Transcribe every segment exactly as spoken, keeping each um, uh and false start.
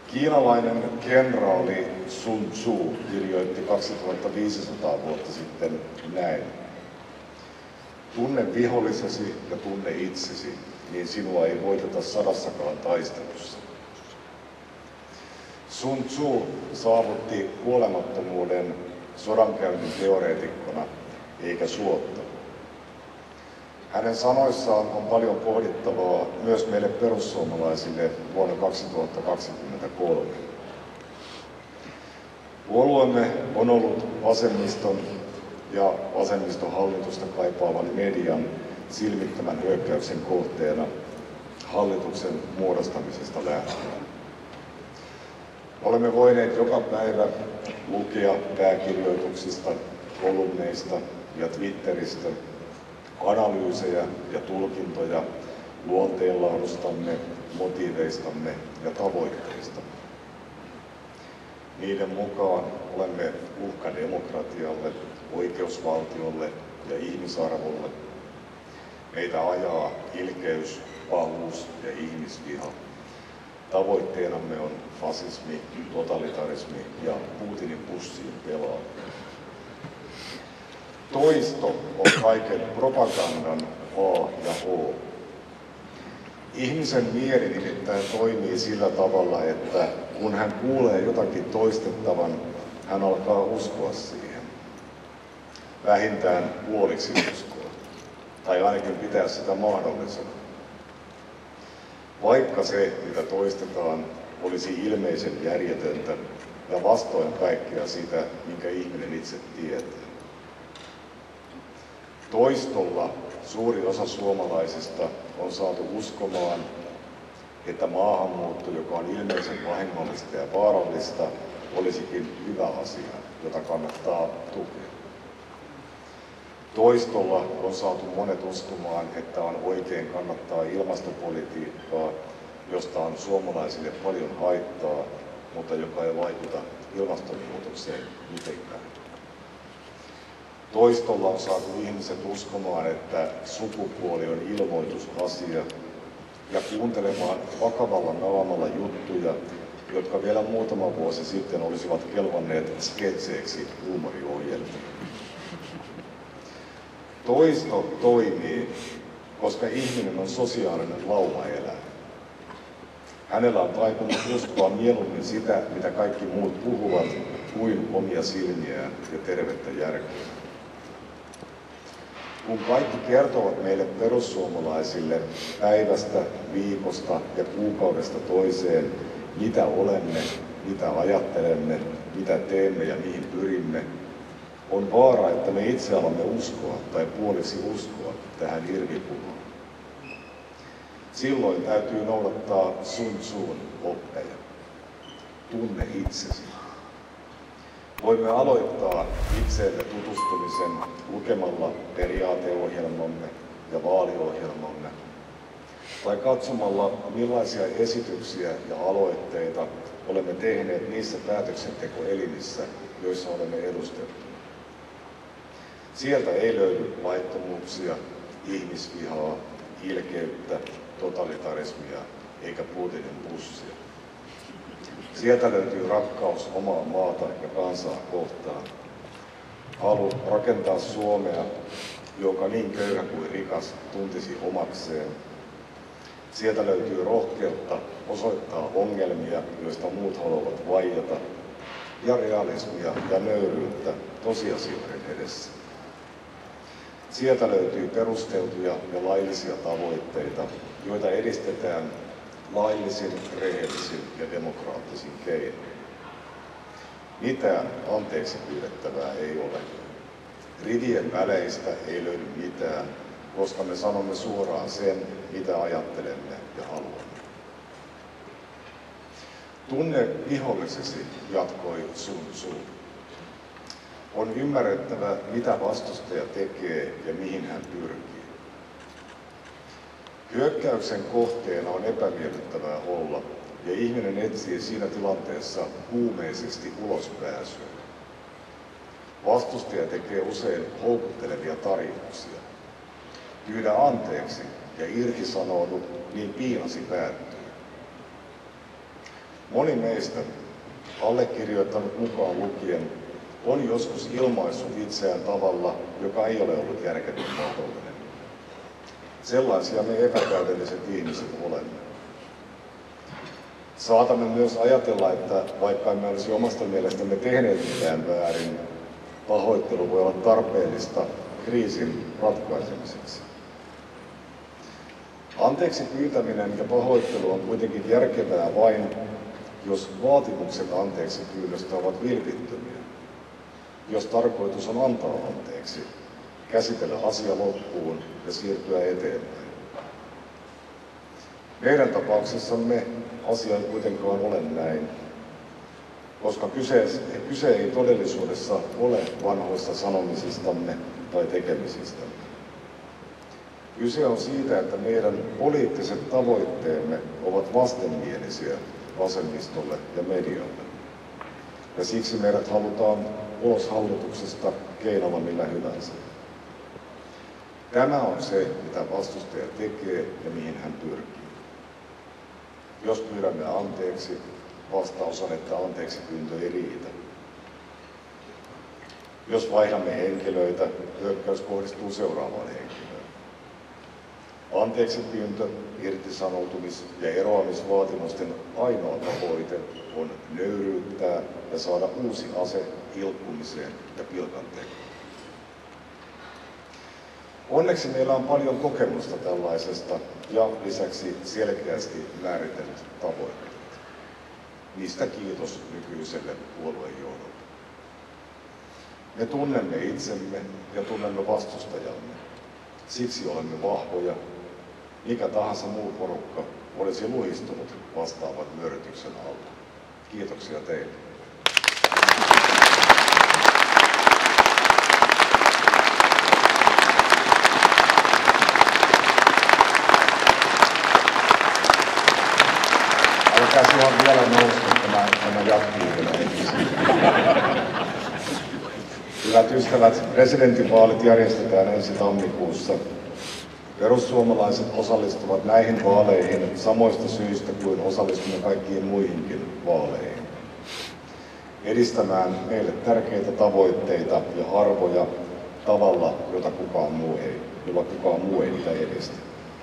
Kiinalainen kenraali Sun Tzu kirjoitti kaksituhattaviisisataa vuotta sitten näin. Tunne vihollisesi ja tunne itsesi, niin sinua ei voiteta sadassakaan taistelussa. Sun Tzu saavutti kuolemattomuuden sodankäynnin teoreetikkona eikä suotta. Hänen sanoissaan on paljon pohdittavaa myös meille perussuomalaisille vuonna kaksituhattakaksikymmentäkolme. Puolueemme on ollut vasemmiston ja vasemmistohallitusta kaipaavan median silmittömän hyökkäyksen kohteena hallituksen muodostamisesta lähtien. Olemme voineet joka päivä lukea pääkirjoituksista, kolumneista ja Twitteristä analyysejä ja tulkintoja luonteenlaadustamme, motiiveistamme ja tavoitteista. Niiden mukaan olemme uhka demokratialle, oikeusvaltiolle ja ihmisarvolle. Meitä ajaa ilkeys, pahuus ja ihmisviha. Tavoitteenamme on fasismi, totalitarismi ja Putinin pussiin pelaaminen. Toisto on kaiken propagandan A ja O. Ihmisen mieli nimittäin toimii sillä tavalla, että kun hän kuulee jotakin toistettavan, hän alkaa uskoa siihen. Vähintään puoliksi uskoa, tai ainakin pitää sitä mahdollisena. Vaikka se, mitä toistetaan, olisi ilmeisen järjetöntä ja vastoin kaikkea sitä, minkä ihminen itse tietää. Toistolla suuri osa suomalaisista on saatu uskomaan, että maahanmuutto, joka on ilmeisen vahingollista ja vaarallista, olisikin hyvä asia, jota kannattaa tukea. Toistolla on saatu monet uskomaan, että on oikein kannattaa ilmastopolitiikkaa, josta on suomalaisille paljon haittaa, mutta joka ei vaikuta ilmastonmuutokseen mitenkään. Toistolla on saatu ihmiset uskomaan, että sukupuoli on ilmoitusasia ja kuuntelemaan vakavalla naamalla juttuja, jotka vielä muutama vuosi sitten olisivat kelvanneet sketseiksi huumoriohjelmiin. Toisto toimii, koska ihminen on sosiaalinen laumaeläin. Hänellä on taipumus uskoa mieluummin sitä, mitä kaikki muut puhuvat, kuin omia silmiään ja tervettä järkeä. Kun kaikki kertovat meille perussuomalaisille päivästä, viikosta ja kuukaudesta toiseen, mitä olemme, mitä ajattelemme, mitä teemme ja mihin pyrimme, on vaara, että me itse alamme uskoa tai puoliksi uskoa tähän irvikumaan. Silloin täytyy noudattaa Sun Tzun oppeja. Tunne itsesi. Voimme aloittaa itseemme tutustumisen lukemalla periaateohjelmamme ja vaaliohjelmamme, tai katsomalla millaisia esityksiä ja aloitteita olemme tehneet niissä päätöksentekoelimissä, joissa olemme edustettuja. Sieltä ei löydy laittomuuksia, ihmisvihaa, ilkeyttä, totalitarismia eikä Putinin pussia. Sieltä löytyy rakkaus omaa maata ja kansaa kohtaan. Halu rakentaa Suomea, joka niin köyhä kuin rikas tuntisi omakseen. Sieltä löytyy rohkeutta osoittaa ongelmia, joista muut haluavat vaieta, ja realismia ja nöyryyttä tosiasioiden edessä. Sieltä löytyy perusteltuja ja laillisia tavoitteita, joita edistetään laillisin, rehellisin ja demokraattisin keinoin. Mitään anteeksi pyydettävää ei ole. Rivien väleistä ei löydy mitään, koska me sanomme suoraan sen, mitä ajattelemme ja haluamme. Tunne vihollisesi, jatkoi Sun Tzu. On ymmärrettävä, mitä vastustaja tekee ja mihin hän pyrkii. Hyökkäyksen kohteena on epämiellyttävää olla, ja ihminen etsii siinä tilanteessa kuumeisesti ulospääsyä. Vastustaja tekee usein houkuttelevia tarjouksia. Pyydä anteeksi ja irtisanoudu, niin piinasi päättyy. Moni meistä, allekirjoittanut mukaan lukien, on joskus ilmaissut itseään tavalla, joka ei ole ollut järkevän mahdollinen. Sellaisia me epätäydelliset ihmiset olemme. Saatamme myös ajatella, että vaikka emme olisi omasta mielestämme tehneet mitään väärin, pahoittelu voi olla tarpeellista kriisin ratkaisemiseksi. Anteeksi pyytäminen ja pahoittelu on kuitenkin järkevää vain, jos vaatimukset anteeksi pyynnöstä ovat vilpittömiä. Jos tarkoitus on antaa anteeksi, käsitellä asia loppuun ja siirtyä eteenpäin. Meidän tapauksessamme asia ei kuitenkaan ole näin, koska kyse, kyse ei todellisuudessa ole vanhoista sanomisistamme tai tekemisistämme. Kyse on siitä, että meidän poliittiset tavoitteemme ovat vastenmielisiä vasemmistolle ja medialle. Ja siksi meidät halutaan ulos hallituksesta keinolla millä hyvänsä. Tämä on se, mitä vastustaja tekee ja mihin hän pyrkii. Jos pyydämme anteeksi, vastaus on, että anteeksi pyyntö ei riitä. Jos vaihdamme henkilöitä, hyökkäys kohdistuu seuraavaan henkilöön. Anteeksi pyyntö, irtisanoutumis- ja eroamisvaatimusten ainoa tavoite on nöyryyttää ja saada uusi ase ilkkumiseen ja pilkantekoon. Onneksi meillä on paljon kokemusta tällaisesta ja lisäksi selkeästi määritellyt tavoitteet. Niistä kiitos nykyiselle puoluejohdolle. Me tunnemme itsemme ja tunnemme vastustajamme. Siksi olemme vahvoja. Mikä tahansa muu porukka olisi luhistunut vastaavan vyörytyksen alla. Kiitoksia teille. Älkää on vielä nousta, tämä, tämä jatkuu vielä ensin. Hyvät ystävät, presidentinvaalit järjestetään ensi tammikuussa. Perussuomalaiset osallistuvat näihin vaaleihin samoista syistä kuin osallistumme kaikkiin muihinkin vaaleihin. Edistämään meille tärkeitä tavoitteita ja arvoja tavalla, jota kukaan muu ei, jolla kukaan muu ei niitä edistä.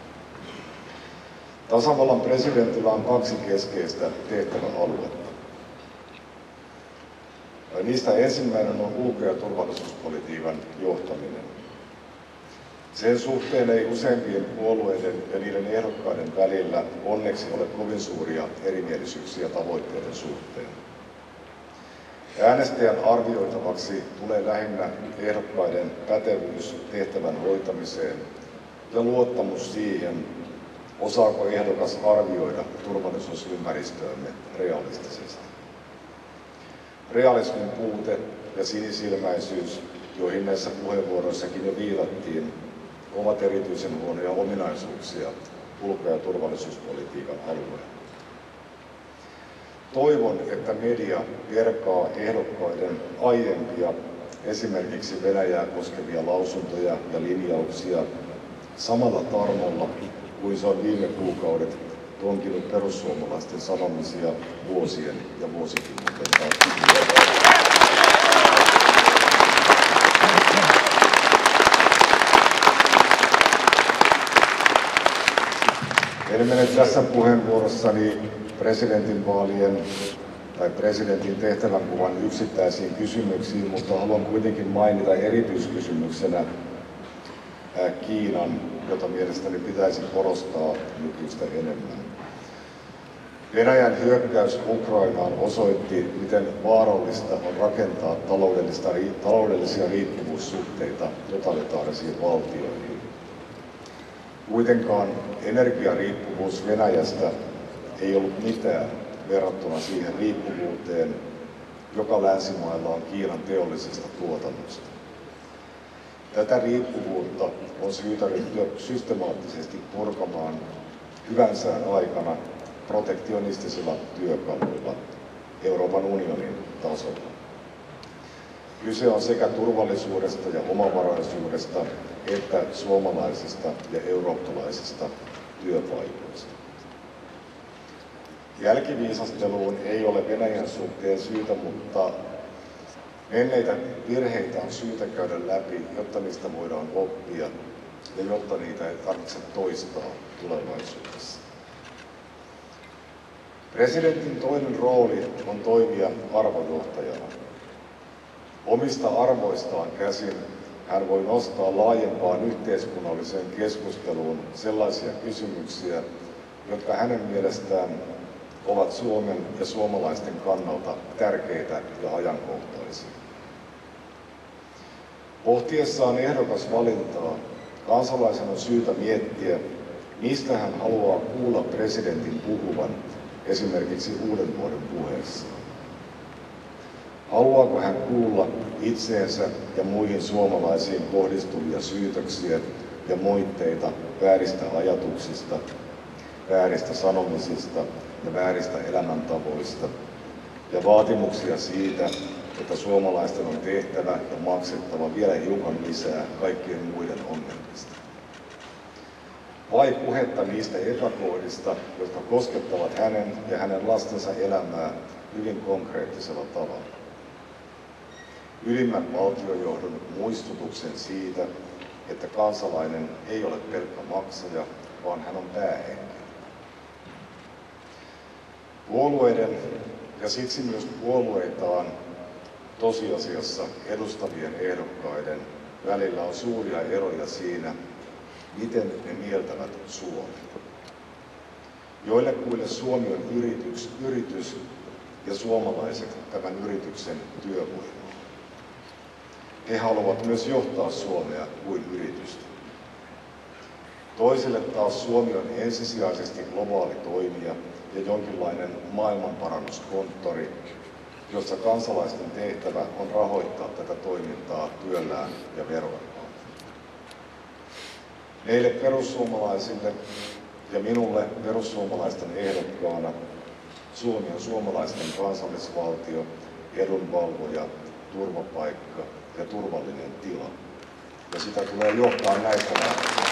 Tasavallan presidentillä on kaksi keskeistä tehtäväaluetta. Niistä ensimmäinen on ulko- ja turvallisuuspolitiikan johtaminen. Sen suhteen ei useimpien puolueiden ja niiden ehdokkaiden välillä onneksi ole kovin suuria erimielisyyksiä tavoitteiden suhteen. Äänestäjän arvioitavaksi tulee lähinnä ehdokkaiden pätevyys tehtävän hoitamiseen ja luottamus siihen, osaako ehdokas arvioida turvallisuusympäristöömme realistisesti. Realismin puute ja sinisilmäisyys, joihin näissä puheenvuoroissakin jo viitattiin, ovat erityisen huonoja ominaisuuksia ulko- ja turvallisuuspolitiikan alueella. Toivon, että media perkaa ehdokkaiden aiempia, esimerkiksi Venäjää koskevia lausuntoja ja linjauksia samalla tarmolla kuin se on viime kuukaudet tonkinut perussuomalaisten sanomisia vuosien ja vuosikymmenten takia. En mene tässä puheenvuorossani presidentinvaalien tai presidentin tehtävänkuvan yksittäisiin kysymyksiin, mutta haluan kuitenkin mainita erityiskysymyksenä Kiinan, jota mielestäni pitäisi korostaa nykyistä enemmän. Venäjän hyökkäys Ukrainaan osoitti, miten vaarallista on rakentaa taloudellisia riippuvuussuhteita totalitaarisiin valtioihin. Kuitenkaan energiariippuvuus Venäjästä ei ollut mitään verrattuna siihen riippuvuuteen, joka länsimailla on Kiinan teollisesta tuotannosta. Tätä riippuvuutta on syytä ryhtyä systemaattisesti purkamaan hyvän sään aikana protektionistisilla työkaluilla Euroopan unionin tasolla. Kyse on sekä turvallisuudesta ja omavaraisuudesta että suomalaisista ja eurooppalaisista työpaikoista. Jälkiviisasteluun ei ole Venäjän suhteen syytä, mutta menneitä virheitä on syytä käydä läpi, jotta niistä voidaan oppia ja jotta niitä ei tarvitse toistaa tulevaisuudessa. Presidentin toinen rooli on toimia arvojohtajana. Omista arvoistaan käsin hän voi nostaa laajempaan yhteiskunnalliseen keskusteluun sellaisia kysymyksiä, jotka hänen mielestään ovat Suomen ja suomalaisten kannalta tärkeitä ja ajankohtaisia. Pohtiessaan ehdokasvalintaa kansalaisen on syytä miettiä, mistä hän haluaa kuulla presidentin puhuvan esimerkiksi uuden vuoden puheessaan. Haluaako hän kuulla itseensä ja muihin suomalaisiin kohdistuvia syytöksiä ja moitteita vääristä ajatuksista, vääristä sanomisista ja vääristä elämäntavoista ja vaatimuksia siitä, että suomalaisten on tehtävä ja maksettava vielä hiukan lisää kaikkien muiden ongelmista? Vai puhetta niistä epäkohdista, jotka koskettavat hänen ja hänen lastensa elämää hyvin konkreettisella tavalla? Ylimmän valtiojohdon muistutuksen siitä, että kansalainen ei ole pelkkä maksaja, vaan hän on päähenkilö. Puolueiden ja siksi myös puolueitaan tosiasiassa edustavien ehdokkaiden välillä on suuria eroja siinä, miten ne mieltävät Suomen. Joillekuille Suomi on yritys, yritys ja suomalaiset tämän yrityksen työvoima. He haluavat myös johtaa Suomea kuin yritystä. Toisille taas Suomi on ensisijaisesti globaali toimija ja jonkinlainen maailmanparannuskonttori, jossa kansalaisten tehtävä on rahoittaa tätä toimintaa työllään ja veroillaan. Meille perussuomalaisille ja minulle perussuomalaisten ehdokkaana Suomi on suomalaisten kansallisvaltio, edunvalvoja, turvapaikka ja turvallinen tila. Ja sitä tulee johtaa näistä lähtien.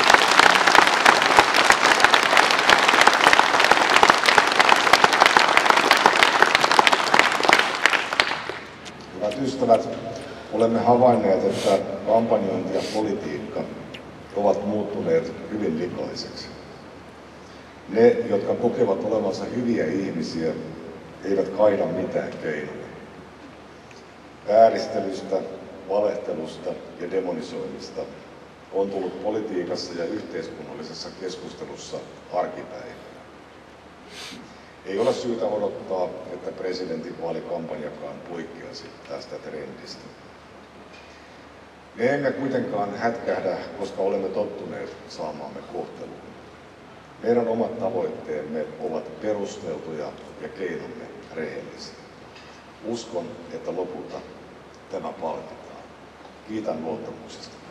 Hyvät ystävät, olemme havainneet, että kampanjointi ja politiikka ovat muuttuneet hyvin likaiseksi. Ne, jotka kokevat olevansa hyviä ihmisiä, eivät kaida mitään keinoja. Vääristelystä, valehtelusta ja demonisoinnista on tullut politiikassa ja yhteiskunnallisessa keskustelussa arkipäivää. Ei ole syytä odottaa, että presidentinvaalikampanjakaan poikkeasi tästä trendistä. Me emme kuitenkaan hätkähdä, koska olemme tottuneet saamaamme kohteluun. Meidän omat tavoitteemme ovat perusteltuja ja keinomme rehellisiä. Uskon, että lopulta tämä palkitaan. Kiitän luottamuksesta.